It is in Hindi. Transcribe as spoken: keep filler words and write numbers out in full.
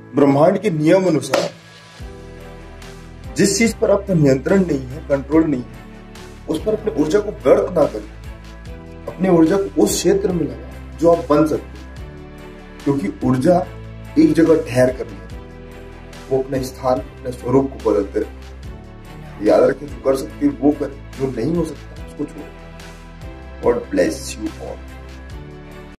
ब्रह्मांड के नियम अनुसार जिस चीज पर आपका नियंत्रण नहीं है, कंट्रोल नहीं है, उस पर अपनी ऊर्जा को व्यर्थ ना करें। अपनी ऊर्जा को उस क्षेत्र में लगाएं जो आप बन सकते हैं, क्योंकि ऊर्जा एक जगह ठहर कर नहीं, वो अपने स्थान, अपने स्वरूप को बदलते रहे। याद रखें, जो कर सकते वो करें, जो नहीं हो सकता उसको छोड़ो। God bless you all.